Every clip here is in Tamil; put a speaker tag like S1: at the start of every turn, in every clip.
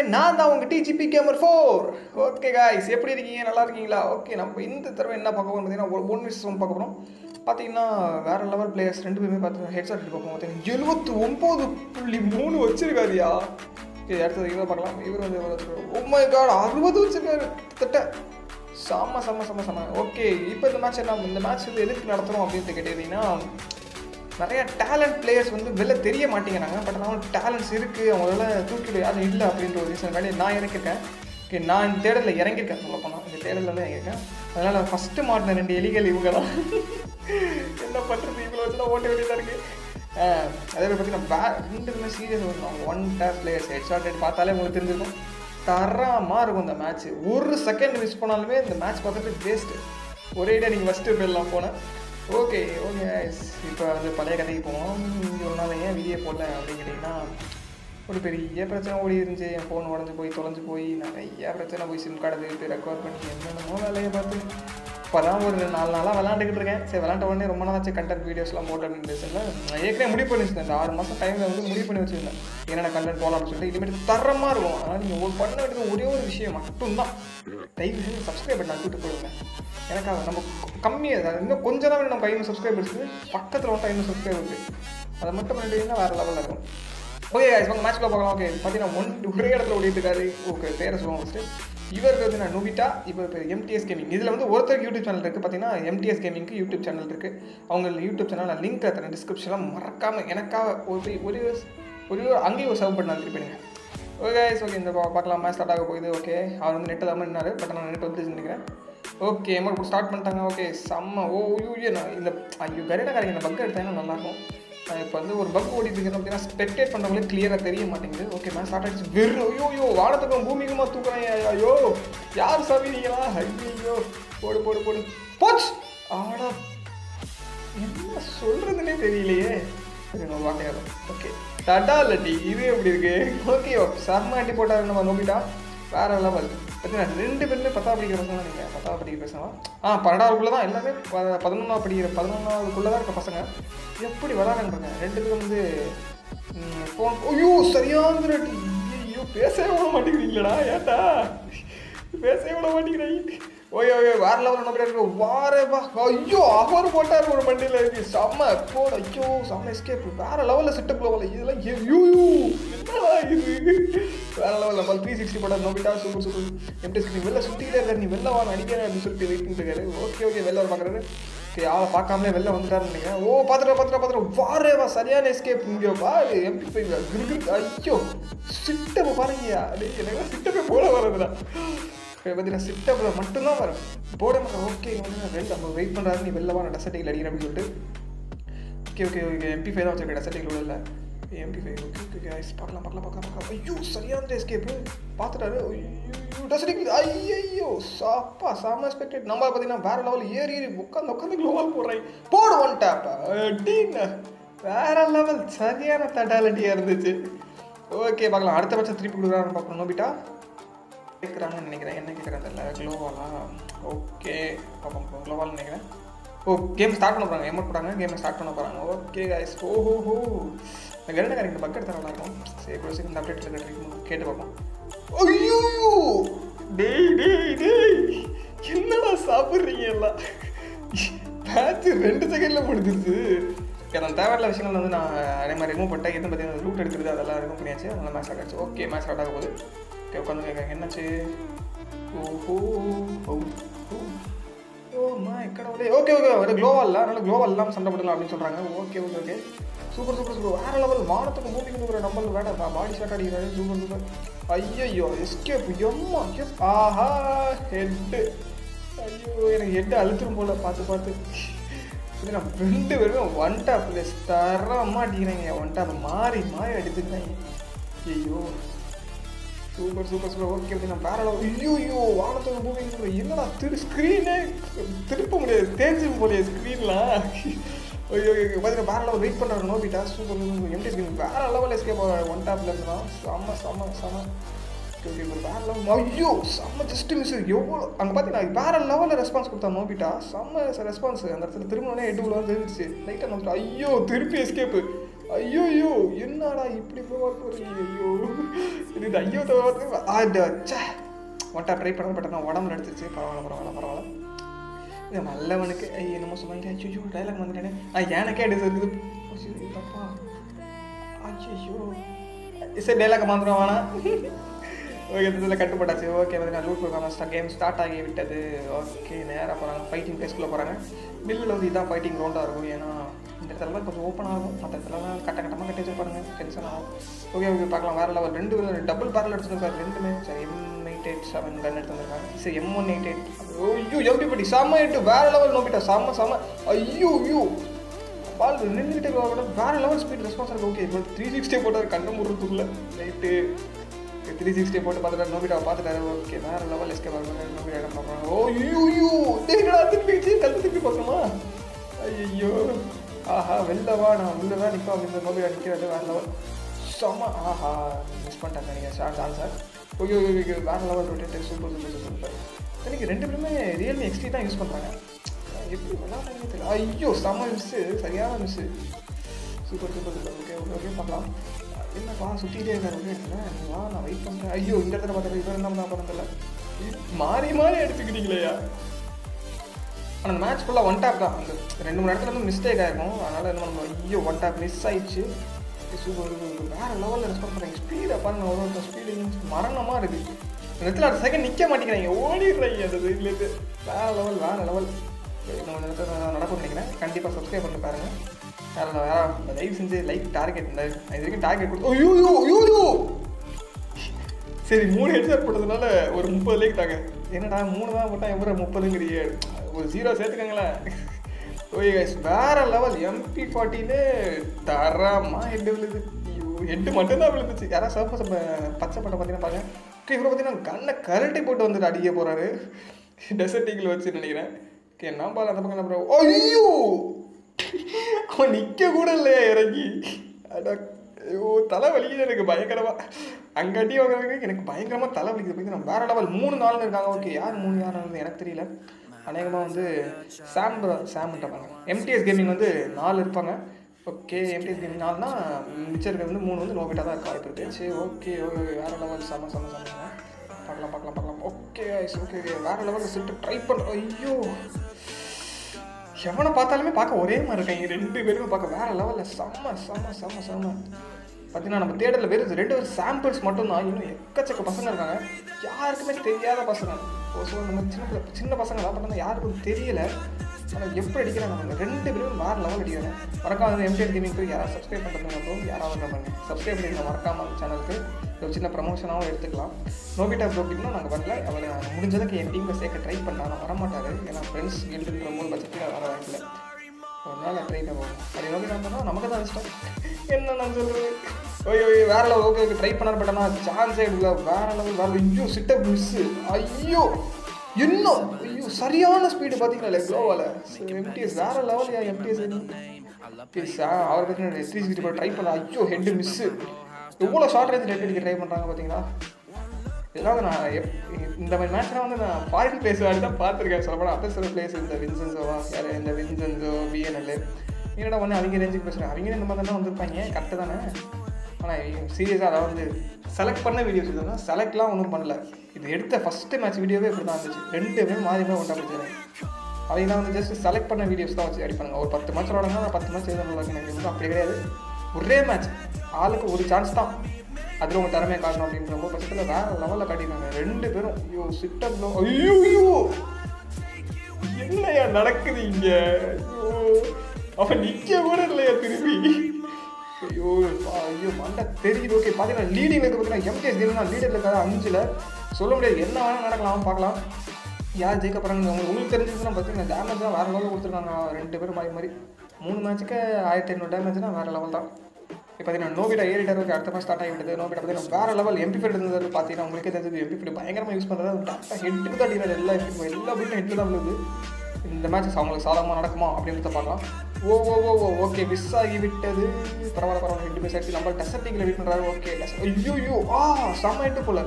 S1: நான் தான் உங்கள் டிஜிபி கேமர் 4. ஓகே காய்ஸ், எப்படி இருக்கீங்க? நல்லா இருக்கீங்களா? ஓகே, நம்ம இந்த தடவை என்ன பார்க்க போகிறோம் பார்த்தீங்கன்னா, 1v1 பார்க்க போகிறோம். பார்த்தீங்கன்னா வேறு லெவல் பிளேயர்ஸ் 2 பேருமே பார்த்தீங்கன்னா ஹெட்ஷாட் எடுத்து பார்ப்போம். பார்த்தீங்கன்னா 79.3 வச்சிருக்காதியா. ஓகே, அடுத்தது இவர் பார்க்கலாம். இவர் வந்து ஓ மை காட் 60 வச்சிருக்காரு கிட்ட. செம்ம. ஓகே, இப்போ இந்த மேட்ச் வந்து எதுக்கு நடத்துகிறோம் அப்படின்னு கேட்டீங்கன்னா, நிறையா டேலண்ட் பிளேயர்ஸ் வந்து வெளில தெரிய மாட்டேங்கிறாங்க. பட் ஆனால் டேலண்ட்ஸ் இருக்குது, அவங்களால தூக்கிடு யாரும் இல்லை அப்படின்ற ஒரு ரீசன் வேண்டி நான் இறங்கியிருக்கேன். ஓகே, நான் இந்த தேடலில் இறங்கியிருக்கேன். சொல்ல போனால் இந்த தேடலில் தான் இறங்கியிருக்கேன். அதனால் ஃபஸ்ட்டு மாட்டின 2 எலிகள் இவங்க தான். என்ன பண்ணுறது, இவ்வளோ வச்சுலாம் ஓட்ட வேண்டியதாக இருக்குது. அதே மாதிரி பார்த்தீங்கன்னா 2 சீரியஸ் வரும். 1 டேப் பிளேயர்ஸ் ஹெட்ஷாட் எடுத்து பார்த்தாலே உங்களுக்கு தெரிஞ்சிருக்கும். தரமாக இருக்கும் இந்த மேட்ச்சு. 1 செகண்ட் மிஸ் பண்ணாலுமே இந்த மேட்ச் பார்த்துட்டு வேஸ்ட்டு. ஒரே ஐடியா நீங்கள் ஃபஸ்ட்டு போயிடலாம் போனேன். ஓகே இப்போ வந்து பழைய கதைக்கு போவோம். இங்கே ஒரு நாள் ஏன் வீடியோ போடல அப்படின்னு கேட்டிங்கன்னா, ஒரு பெரிய பிரச்சனை ஓடி இருந்துச்சு. என் ஃபோன் உடஞ்சி போய் தொலைஞ்சு போய் நிறையா பிரச்சனை போய் சிம் கார்டு எடுத்து ரெக்கவர் பண்ணி என்னென்னமோ வேலையை பார்த்து இப்போ தான் ஒரு 4 நாளாக விளாண்டுக்கிட்டு இருக்கேன். சரி, விளாண்ட உடனே ரொம்ப நாளாச்சு கண்டென்ட் வீடியோஸ்லாம் போட்டு அப்படின்னு பேசல. நான் ஏற்கனவே முடிவு பண்ணி வச்சுருந்தேன். இந்த 6 மாதம் டைமில் வந்து முடிவு பண்ணி வச்சுருந்தேன் என்னென்ன கண்டென்ட் போகலாம் அப்படின்னு சொல்லிட்டு. இனிமேட்டு தரமாக இருக்கும். அதனால் நீங்கள் பண்ண வேண்டியது ஒரே ஒரு விஷயம் மட்டும்தான், தயவு செஞ்சு சப்ஸ்கிரைப் பண்ணி கூப்பிட்டு போடுங்க. எனக்காக நம்ம கம்மியாக இன்னும் கொஞ்சம் தான் நம்ம 500 சப்ஸ்கிரைபர்ஸ் பக்கத்தில் வந்துட்டு 500 சப்ஸ்கிரைபர்ஸ் அதை மட்டும் பண்ணிட்டீங்கன்னா வேறு லெவலில் இருக்கும். ஓகே இப்போ மேட்ச்க்குள்ள பார்க்கலாம். ஓகே, பார்த்தீங்கன்னா ஒரே இடத்துல ஓடிட்டு இருக்காரு. ஓகே, பேரை சொல்லுவோம் ஃபஸ்ட்டு. இவருக்கு வந்து நான் நோபிட்டா, இவர் பேர் MTS கேமிங். இதில் வந்து ஒருத்தருக்கு யூடியூப் சேனல் இருக்குது. பார்த்தீங்கன்னா MTS கேமிங்க்கு யூடியூப் சேனல் இருக்குது. அவங்க யூடியூப் சேனல் நான் லிங்க் தரேன் டிஸ்கிரிப்ஷனில். மறக்காமல் எனக்காக ஒரு அங்கேயும் ஒரு சர்வ் பண்ண வந்துருப்பீங்க. ஓகே இந்த பார்க்கலாம். மேட்ச் ஸ்டார்ட் ஆக போகுது. ஓகே, அவர் வந்து நெட் இல்லாமல் நின்னாரு. பட் நான் நெட் வந்து நினைக்கிறேன். ஓகே, எம்மா ஸ்டார்ட் பண்ணிட்டாங்க. ஓகே, செம்ம. நான் இந்த கரீனாக்காரங்க இந்த பக் எடுத்தாங்கன்னா நல்லாயிருக்கும். இப்போ வந்து ஒரு பக் ஓடிட்டு இருக்குது அப்படின்னா ஸ்பெக்டேட் பண்ணுறவங்களுக்கு கிளியராக தெரிய மாட்டேங்குது. ஓகே, மேட்ச் ஸ்டார்ட் ஆகிடுச்சு. வெறும் ஐயோ வானத்துக்கும் பூமிக்குமா தூக்குறாங்க. ஐயோ யார் சாமி நீங்களா? ஐயோ போடு போச்சு. ஆடா என்ன சொல்கிறதுனே தெரியலையே. சரி, வாட்டையாரும். ஓகே, தட்டா இல்லட்டி இது எப்படி இருக்கு? ஓகே, செம்ம அட்டி போட்டாரு நம்ம நோக்கிட்டா. வேறு லெவல். பார்த்தீங்கன்னா 2 பேருமே 10ஆவது படிக்கிற பசங்க. நீங்கள் 10ஆவது படிக்கிற பசங்க 12ஆவதுக்குள்ளே தான் எல்லாமே 11ஆவதுக்குள்ளே தான் இருக்க பசங்க. எப்படி விளாடுறாங்க 2 பேரும் வந்து ஃபோன். ஐயோ சரியான ரேட்டு. ஐயோ பேசவே விட மாட்டேங்கிறீங்களா? ஏட்டா பேசவே விட மாட்டேங்கிறீங்க. ஓகே வேறு லெவல் என்ன இருக்கு. வாரேப்பா. ஐயோ அவர் போட்டார் ஒரு மண்டியில் இருக்கு. செம்ம போட. ஐயோ செம்ம எஸ்கேப். வேறு லெவலில் செட்டப் லெவலில் இதெல்லாம் என்னடா இது வேறு லெவலில். நம்ம 360 போட்டார் நோக்கிட்டா. சூப்பர். MTS வெளில சுற்றிக்கிட்டே இருக்காரு. நீ வெளில வா அடிக்கிற அப்படின்னு சொல்லிட்டு வெயிட் பண்ணிட்டு இருக்காரு. ஓகே வெளில வர பார்க்குறாரு. ஓகே, ஆளை பார்க்காமலே வெளில வந்துட்டாருன்னு நினைக்கிறேன். ஓ பார்த்துட்டா வாரேவா சரியான எஸ்கேப். இங்கே பாரு MP5 கிருக்கு. ஐயோ சிட்டப்பை பாருங்கயா. எனக்கு சிட்டப்பை போட வரதுடா. பார்த்தீங்கன்னா சிட்டப்பில் மட்டும்தான் வரும், போட மாட்டேன். ஓகே வந்து நம்ம வெயிட் பண்ணுறாரு. நீ வெளில வா நான் டெசர்ட்டில் அடிக்கிறேன் அப்படின்னு சொல்லிட்டு. ஓகே MP5 தான் வச்சிருக்கேன். டெசர்ட்டில் உள்ள MP5. ஓகே கைஸ் பார்க்கலாம். ஐயோ சரியான எஸ்கேப்பு. பார்த்துட்டாரு. ஐயோ டெசர்ட்டில். ஐயோ சாப்பா சாம எக்ஸ்பெக்டட். நம்மளை பார்த்தீங்கன்னா வேறு லெவல் ஏறி உட்காந்து க்ளோவால் போடுறாங்க. போடு 1 டேப் டீன்னு வேறு லெவல். சரியான தட்டாலிட்டியாக இருந்துச்சு. ஓகே பார்க்கலாம். அடுத்த பட்சம் திருப்பி கொடுக்குறான்னு பார்க்கணும். நோபிட்டா கேட்குறாங்கன்னு நினைக்கிறேன். என்ன கேட்குறாங்க தெரியல. க்ளோவாலா? ஓகே பார்ப்போம். க்ளோவால்னு நினைக்கிறேன். கேம் ஸ்டார்ட் பண்ண போகிறாங்க. எமௌண்ட் போட்டாங்க. கேமை ஸ்டார்ட் பண்ண போகிறாங்க. Okay guys. ஓஹோ இந்த கரீனாக்காரங்க பக் எடுத்தால் நல்லாயிருக்கும். சரி கூட சரி இந்த அப்டேட்டில் ட்ரீட்மெண்ட் கேட்டு பார்ப்போம். ஐயோ டேய் என்னடா சாப்பிட்றீங்க எல்லாம்? மேட்ச் 2 செகண்டில் முடிஞ்சிருச்சு. அந்த தேவையில்ல விஷயங்கள் வந்து நான் அதே மாதிரி ரிமூவ் பண்ணிட்டேன். எதுவும் பார்த்தீங்கன்னா ரூட் எடுக்கிறது அதெல்லாம் ரிமூவ் பண்ணியாச்சு. அதனால் மேட்ச் ஸ்டார்ட் ஆகிடுச்சு. ஓகே மேட்ச் ஸ்டார்ட் ஆக போகுது. ஓகே உட்காந்து கேட்குறாங்க என்னாச்சு. கடவுளே. ஓகே ஒரு க்ளோவால் இல்லை, அதனால் க்ளோவால் இல்லாமல் சண்டை போடலாம் அப்படின்னு சொல்கிறாங்க. ஓகே சூப்பர் வேறு லெவல். வானத்துக்கு மூவிக்கு இருக்கிற நம்பர் வேண்டாம். பாடி ஷாட் அடிக்கிறாரு. சூப்பர். ஐயோ எஸ்கேப். எம்மா ஆஹா ஹெட்டு. ஐயோ எனக்கு ஹெட்டு அழுத்துரும் போல் பார்த்து. இது நான் 2 பேருமே 1 டாப் பிளேஸ் தரமாக அடிக்கிறாங்க. 1 டாப் மாறி அடிச்சுக்கிறாங்க. ஐயோ சூப்பர். ஓகே நான் வேற அளவு. ஐயோ வானத்துக்கு மூவிங். என்னடா ஸ்க்ரீனே திருப்ப முடியாது, தேஞ்சிரும் போலையே ஸ்க்ரீன்லாம். ஐயோ பார்த்தீங்கன்னா வேற அளவு வெயிட் பண்ணுறாரு நோபிட்டா. சூப்பர். MTS கேமிங் வேற லெவல் எஸ்கேப் 1 டாப்ல இருந்தான். செம்ம. ஓகே வேற லெவல். ஐயோ செம்ம ஜஸ்ட் மிஸ். எவ்வளோ அங்கே பார்த்தீங்கன்னா வேற லெவலில் ரெஸ்பான்ஸ் கொடுத்தா நோபிட்டா. செம்ம ரெஸ்பான்ஸ். அந்த இடத்துல திரும்பினே 8 தெரிஞ்சிச்சு லைட்டாக நோக்கிட்டா. ஐயோ திருப்பி எஸ்கேப்பு. ஐயோ என்னடா இப்படி போகிறீங்க? ஐயோ இது ஐயோ தோச்சா ஒன்ட்டா ட்ரை பண்ண பட் நான் உடம்புல எடுத்துச்சு. பரவாயில்ல இது நல்லவனுக்கு என்னமோ சொன்னாங்க. ஐயோ டைலாக் வந்துட்டேனே. எனக்கே அடி இருக்குது தப்பா. ஐயோ சரி டைலாக் மாத்திரம் வேணா. ஓகே இதில் கட்டுப்பட்டாச்சு. ஓகே வந்து நான் லூட் ப்ரோக்ராம் கேம் ஸ்டார்ட் ஆகி விட்டது. ஓகே நேராக போகிறாங்க, ஃபைட்டிங் பிளேஸ்க்குள்ளே போகிறாங்க. மில்லில் வந்து இதுதான் ஃபைட்டிங் ரவுண்டாக இருக்கும். ஏன்னா இந்த இடத்துலலாம் கொஞ்சம் ஓப்பன் ஆகும், மற்ற இடத்துலலாம் கட்டமாக கட்டி வச்சுருப்பாருங்க, டென்ஷன் ஆகும். ஓகே பார்க்கலாம். வேறு லெவல் 2 டபுள் பேரல் எடுத்துருக்காரு ரெண்டுமே. சரி M887 கன் எடுத்து வந்திருக்காங்க. சரி M188. ஐயோ எப்படி செம்ம 8 வேறு லெவல் நோக்கிட்டா செம்ம. ஐயோ பால் நின்றுட்டு வேறு லெவல் ஸ்பீட் ரெஸ்பான்ஸ் இருக்குது. ஓகே இப்போ 360 போட்டார் கண்ணு முடுறதுக்குள்ளே ரைட்டு. 360 போட்டு பார்த்துட்டாரு, நோபிட்டாவை பார்த்துட்டாரு. ஓகே வேறு லெவல் எஸ்கே பார்க்குறாங்க. நோபிட்டா என்ன பார்க்குறாங்க? ஐயோ திருப்பி பார்க்கணுமா? ஐயோ ஆஹா வெளிலவா நான் உள்ளவா நிற்கும் அப்படின்னு நோபிட்டா நிற்கிறது. வேறு லெவல் செம்ம. ஆஹா மிஸ் பண்ணிட்டாங்க நீங்கள் சான்ஸாக. ஓகே வேறு லெவல் ரொட்டேட் சூப்பர். எனக்கு 2 பேருமே ரியல்மி XT தான் யூஸ் பண்ணுறாங்க. எப்படி விளாட்றாங்க தெரியல. ஐயோ செம்ம மிஸ்ஸு, சரியான மிஸ்ஸு. சூப்பர். ஓகே பார்க்கலாம். என்னப்பா சுற்றிட்டே இருக்காரு. வா நான் வெயிட் பண்ணுறேன். ஐயோ இந்த இடத்துல பார்த்துட்டு இவர் என்ன தான் பிறந்தில்ல. மாறி எடுத்துக்கிட்டீங்களேயா? ஆனால் அந்த மேட்ச் ஃபுல்லாக 1 டேப் தான். அந்த 2-3 இடத்துல வந்து மிஸ்டேக் ஆகிருக்கும். அதனால் என்ன பண்ணணும், ஐயோ 1 டேப் மிஸ் ஆயிடுச்சு. சூப்பர் வேறு லெவலில் ரெஸ்பான்ஸ் பண்ணுறாங்க. ஸ்பீடை பாருங்க, ஒரு ஸ்பீடு மரணமாக இருக்குது. இந்த இடத்துல அடுத்த செகண்ட் நிற்க மாட்டேங்கிறாங்க, ஓடிடுறாங்க. அது இதுலேருந்து வேறு லெவல். இன்னும் இடத்துல நடக்கும்னு நினைக்கிறேன். கண்டிப்பாக சப்ஸ்கிரைப் பண்ணி பாருங்கள். வேறு தயவு செஞ்சு லைக் டார்கெட் இது வரைக்கும் டார்கெட் கொடுத்து. ஐயோ சரி 3 ஹெட்செட் போட்டதுனால ஒரு 30 லைக் தாங்க. என்னடா 3 தான் போட்டால் எவ்வளோ 30ங்கிறீங்க? ஒரு 0 சேர்த்துக்கங்களேன். ஓகே கைஸ் வேறு லெவல் MP40 தரமாக ஹெட்டு விழுது. ஹெட்டு மட்டும்தான் விழுந்துச்சு. யாராவது சர்ஃபஸ் பச்சை பட்டை பார்த்தீங்கன்னா பாருங்க. இவரை பார்த்தீங்கன்னா கண்ணை கரண்டி போட்டு வந்துட்டு அடிக்க போகிறாரு. டெசர்ட் ஈகிள் வச்சு நினைக்கிறேன். ஓகே நான் பாரு அந்த பக்கம் என்ன பண்ணுறோம். ஐயோ அவன் நிற்க கூட இல்லையா இறங்கி? அட ஐயோ தலை வலிக்குது எனக்கு பயங்கரமாக. அங்காட்டி வாங்குறதுக்கு எனக்கு பயங்கரமாக தலை வலிக்குது. பார்த்தீங்கன்னா வேறு லெவல் 3-4 இருக்காங்க. ஓகே யார் 3 எனக்கு தெரியல. அநேகமாக வந்து சாம்கிட்ட பாருங்க. MTS கேமிங் வந்து 4 இருப்பாங்க. ஓகே MTS கேமிங் 4னா மிச்சம் இருக்கிறது வந்து 3 வந்து நோபிட்டா தான் இருக்க வாய்ப்பு இருக்குது. சரி ஓகே வேறு லெவல் செம்ம பார்க்கலாம். ஓகே வேறு லெவலில் சொல்லிட்டு ட்ரை பண்ணுறோம். ஐயோ எவனை பார்த்தாலுமே பார்க்க ஒரே மாதிரி இருக்காங்க. 2 பேருமே பார்க்க வேறு லெவலில் செம்ம. பார்த்தீங்கன்னா நம்ம தேடரில் வெறும் 2 சாம்பிள்ஸ் மட்டும்தான். இன்னும் எக்கச்சக்க பசங்க இருக்காங்க, யாருக்குமே தெரியாத பசங்க. நம்ம சின்ன பசங்க தான் பார்த்தோம்னா யாருக்கும் தெரியல. ஆனால் எப்படி அடிக்கிறாங்க நம்ம 2 பேரும் வேறு லெவல் அடிக்கிறாங்க. மறக்காம MTS கேமிங்க்கு யாராவது சப்ஸ்கிரைப் பண்ணுறதுங்க, யாராவது நம்ம சப்ஸ்கிரைப் பண்ணிக்கலாம் மறக்காம அந்த சேனலுக்கு. ஒரு சின்ன ப்ரமோஷனாகவும் எடுத்துக்கலாம். நோபிட்டா ப்ரோட்டிங்னா நாங்கள் வரல, அவர் முடிஞ்சதுக்கு என் டீமில் சேர்க்க ட்ரை பண்ணால் நான் வரமாட்டார். ஏன்னா ஃப்ரெண்ட்ஸ் எழுதுன்ற 3 பட்சத்தில் வர வாய்ப்பில்லை. ஒரு நாள் ட்ரை பண்ணுவோம். அது நோபிட்டா இருந்தால் நமக்கு தான் இஷ்டம். என்ன நான் சொல்கிறது. ஓகே வேறு லெவல். ஓகே ட்ரை பண்ணார் பட் ஆனால் சான்ஸே இல்லை. வேறு லெவல். ஐயோ சிட்டப் மிஸ்ஸு. ஐயோ சரியான ஸ்பீடு பார்த்தீங்களா க்ளோவால். MTS வேறு லெவல். MTS அவர் பார்த்தீங்கன்னா 360 போய் ட்ரை பண்ண. ஐயோ ஹெட்டு மிஸ்ஸு. எவ்வளோ ஷார்ட் ரேஞ்ச் ஹெட் அடிக்க ட்ரை பண்ணுறாங்க பார்த்தீங்களா. இதெல்லாம் வந்து நான் இந்த மாதிரி மேட்ச்லாம் வந்து நான் ஃபாரின் பிளேஸ் ஆடி தான் பார்த்துருக்கேன். சொல்லப்போனால் அப்போ சில பிளேஸ் இந்த வின்சென்சோவா யார் இந்த வின்சென்சோ VNL என்னடா ஒன்று அவங்க ரேஞ்சுக்கு பேசுகிறேன். அவங்க இந்த மாதிரி தானே வந்திருப்பாங்க, கரெக்டு தானே. ஆனால் சீரியஸாக அதை வந்து செலக்ட் பண்ண வீடியோஸ் இதுனா செலக்ட்லாம் ஒன்றும் பண்ணல. இது எடுத்த ஃபஸ்ட்டு மேட்ச் வீடியோவே இப்படி தான் இருந்துச்சு. 2 பேரும் மாறி ஒன்றா பிடிச்சிருக்கேன். அவங்களாம் வந்து ஜஸ்ட் செலக்ட் பண்ண வீடியோஸ் தான் வச்சு அடிப்பாங்க. ஒரு 10 மேட்ச் விளாடுங்க, 10 மேட்ச் எதுவும் நல்லா எனக்கு வந்து அப்படி கிடையாது. ஒரே மேட்ச் ஆளுக்கு ஒரு சான்ஸ் தான், அதில் உங்கள் திறமையை காட்டணும் அப்படின்ற ரொம்ப பட்சத்தில் வேறு லெவலில் காட்டியிருக்காங்க 2 பேரும். ஐயோ சிட்டப்ல ஐயோ என்னையா நடக்குது இங்கே? அவன் நிற்க கூட இல்லையா திரும்பி? ஐயோ மண்டை தெரியுது. ஓகே பார்த்தீங்கன்னா லீடிங் இருக்க பார்த்தீங்கன்னா MTS கேம்னா லீடர் இருக்காது 5ல். சொல்ல முடியாது, என்ன வேணால் நடக்கலாம். பார்க்கலாம் யார் ஜெயிக்க போகிறாங்க. உங்களுக்கு தெரிஞ்சதுன்னா பார்த்தீங்கன்னா டேமேஜ் தான் வேறு லெவலில் கொடுத்துருக்காங்க 2 பேரும் மாறி 3 மேட்ச்சுக்கு 1500 டேமேஜ்னா வேறு லெவல் தான். இப்போ பார்த்தீங்கன்னா நோபிட்டா ஏறிட்டாருக்கு. அடுத்த மேட்ச் ஸ்டார்ட் ஆகிவிட்டது. நோபிட்டா பார்த்தீங்கன்னா வேறு லெவல் MP5 இருந்தது. பார்த்தீங்கன்னா உங்களுக்கே தெரிஞ்சது MP5 பயங்கரமாக யூஸ் பண்ணுறது. டேரக்டாக ஹெட்டுக்கு தான் அடிக்கிறாரு. எல்லா பேரும் ஹெட்டில் தான் விழுது. இந்த மேட்சஸ் அவங்களுக்கு சாதகமாக நடக்குமா அப்படின்றத பார்க்கலாம். ஓகே மிஸ் ஆகிவிட்டது. பரவாயில்ல ஹெட்டு மிஸ் ஆகிடுச்சு. நம்ம டெசர்ட் ஈகிள் வெயிட் பண்ணுறாரு. ஓகே ஐயோ செம்ம ஹெட்டு போல.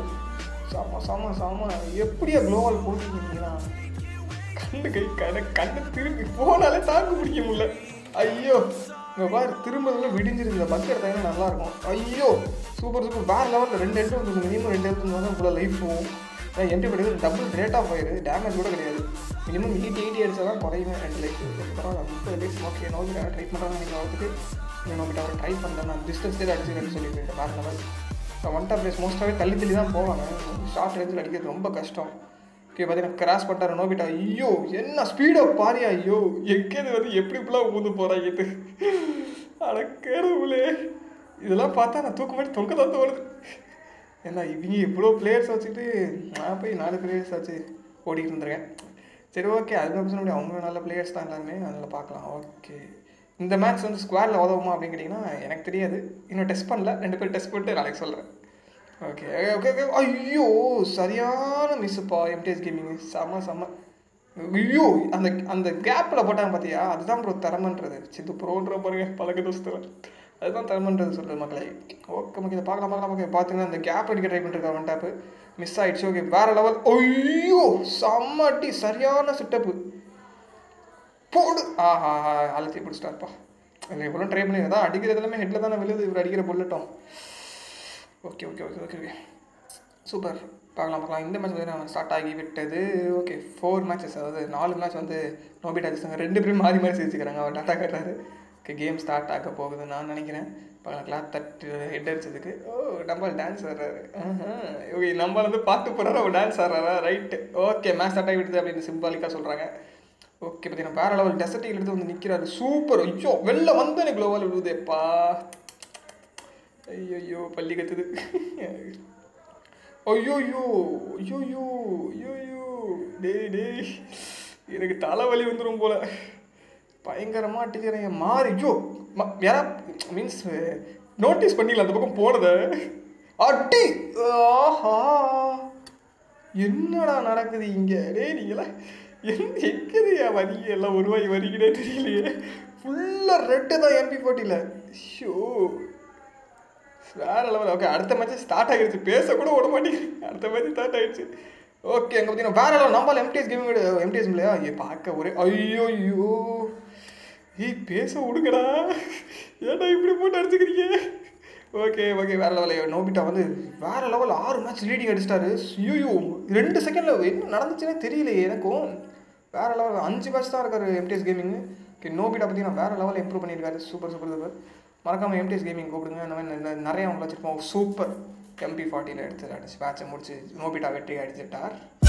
S1: செம்ம எப்படியா க்ளோவால் போட்டுருக்கீங்களா? கண்ணு திரும்பி போனாலே தாக்கு பிடிக்க முடியல. ஐயோ இங்கே பாரு திரும்ப விடிஞ்சிருந்த பக் எடுத்தாங்கன்னா நல்லாயிருக்கும். ஐயோ சூப்பர் சூப்பர் வேறு லெவலில் 2 ஹெட் வந்து மினிமம் 2 ஹெட் வந்து ஃபுல்லாக லைஃப் போகும். எம்டி படிக்கிறது double rate of fire damage கூட கிடையாது. மினிமம் 80 அடிச்சா தான் குறையுமே 2 லைஃப். பரவாயில்ல 30 லைஃப் ஓகே. நோபிட்டா ட்ரை பண்ணுறாங்க நீங்கள் வந்துட்டு நோபிட்டா அவர் ட்ரை பண்ணுறேன் நான் டிஸ்டன்ஸ்லேயே அடிச்சுக்கிறேன்னு சொல்லிட்டு வேறு லெவல். ஒன் டாப் பிளேஸ் மோஸ்ட்டாகவே தள்ளி தான் போவாங்க. ஷார்ட் ரேஞ்சில் அடிக்கிறது ரொம்ப கஷ்டம். ஓகே பார்த்தீங்கன்னா கிராஸ் பண்ணிட்டாரு நோபிட்டா. ஐயோ என்ன ஸ்பீடோ பாரியா. ஐயோ எங்கேருந்து வந்து எப்படி இப்படிலாம் ஊந்து போகிறாங்க இது அடக்கே. இதெல்லாம் பார்த்தா நான் தூக்க மாதிரி தொங்க தான் தோணுது. ஏன்னா இவங்க இவ்வளோ பிளேயர்ஸ் வச்சுட்டு நான் போய் 4 பிளேயர்ஸ் வச்சு ஓடிட்டு இருந்திருக்கேன். சரி ஓகே அதுதான் பிரச்சனை முடியும். அவங்க நல்ல பிளேயர்ஸ் தான் எல்லாருமே அதில் பார்க்கலாம். ஓகே இந்த மேட்ச் வந்து ஸ்குவாடில் உதவுமா அப்படின்னு கேட்டிங்கன்னா எனக்கு தெரியாது. இன்னும் டெஸ்ட் பண்ணல. 2 பேர் டெஸ்ட் பண்ணிட்டு நாளைக்கு சொல்கிறேன். Okay okay okay. ஐயோ சரியான மிஸ்ஸுப்பா எம்டிஎஸ் கேமிங். செம்ம. ஐயோ அந்த அந்த கேப்பில் போட்டாங்க பார்த்தியா அதுதான் ப்ரோ திறமன்றது. சித்து ப்ரோன்ற பாருங்க பழக்க தோசத்தில் அதுதான் திறமன்றது சொல்கிறது மக்களே. ஓகே இதை பார்க்கலாம். ஓகே பார்த்தீங்கன்னா இந்த கேப் அடிக்க ட்ரை பண்ணிருக்காரு ஒன் டேப்பு மிஸ் ஆகிடுச்சு. ஓகே வேறு லெவல். ஐயோ செம்மட்டி சரியான சிட்டப்பு போடு. ஆஹா அழுத்தி பிடிச்சிட்டாருப்பா. இல்லை இவ்வளோ ட்ரை பண்ணி தான் அடிக்கிறது எல்லாமே ஹெட்டில் தானே விழுது இவர் அடிக்கிற புல்லட்டும். Okay super. பார்க்கலாம். இந்த மேட்ச் வந்து ஸ்டார்ட் ஆகி விட்டது. ஓகே 4 மேட்சஸ் அதாவது 4 மேட்ச் வந்து நோபிட்டா அடிச்சாங்க. 2 பேரும் மாறி சேர்த்துக்கிறாங்க. அவர் டாட்டா காட்டுறாரு. ஓகே கேம் ஸ்டார்ட் ஆக போகுது நான் நினைக்கிறேன். பார்க்கலாம் தட்டு ஹெட் அடிச்சதுக்கு. நம்ம டான்ஸ் ஆடுறாரு. ஓகே நம்ம வந்து பார்த்து போகிறாரு அவர் டான்ஸ் ஆடுறாரா ரைட்டு. ஓகே மேட்ச் ஸ்டார்ட் ஆகி விடுது அப்படின்னு சிம்பாலிக்காக சொல்கிறாங்க. ஓகே பார்த்தீங்கன்னா வேறு லெவல் டெசர்ட்டில் எடுத்து வந்து நிற்கிறாரு. சூப்பர். ஐயோ வெளில வந்து எனக்கு க்ளோவால் விழுதுப்பா. ஐயோ பள்ளி கத்துது. ஐயோயோ டேய் எனக்கு தலைவலி வந்துடும் போல. பயங்கரமாக அடிக்கிறேன் மாறி. ஐயோ யாரா மீன்ஸ் நோட்டீஸ் பண்ணிடல அந்த பக்கம் போனத அடி. ஆஹா என்னடா நடக்குது இங்கே. டேய் நீங்களா எங்கேயா வரீங்க எல்லாம் உருவாகி வரீங்கன்னே தெரியலையே. ஃபுல்லாக ரெட்டு தான் MP40. ஷோ வேறு லெவல். ஓகே அடுத்த மேட்ச் ஸ்டார்ட் ஆகிடுச்சு. பேசக்கூட விட மாட்டேங்குது. அடுத்த மேட்ச் ஸ்டார்ட் ஆகிடுச்சு. ஓகே அங்கே பார்த்தீங்கன்னா வேறு லெவல். நம்மளால் எம்டிஎஸ் கேமிங் எம்டிஎஸ் இல்லையா பார்க்க ஒரே ஐயோ பேச விடுங்கடா. ஏன்டா இப்படி போட்டு அடிச்சுக்கிறீங்க. ஓகே வேறு லெவல். நோபிட்டா வந்து வேறு லெவல் 6 மேட்ச் லீடிங் அடிச்சிட்டாரு. ஐயோ 2 செகண்டில் என்ன நடந்துச்சுன்னே தெரியலையே எனக்கும். வேறு லெவல் 5 மேட்ச் தான் இருக்காரு எம்டிஎஸ் கேமிங். ஓகே நோபிட்டா பார்த்தீங்கன்னா வேறு லெவலில் இம்ப்ரூவ் பண்ணியிருக்காரு. சூப்பர். மறக்காமல் எம்டிஎஸ் கேமிங் கூப்பிடுங்க. இந்த மாதிரி நிறைய அவங்க வச்சுருப்போம். சூப்பர் MP40 எடுத்து அடிச்சு மேட்சை முடிச்சு நோபிட்டா வெற்றி அடிச்சிட்டார்.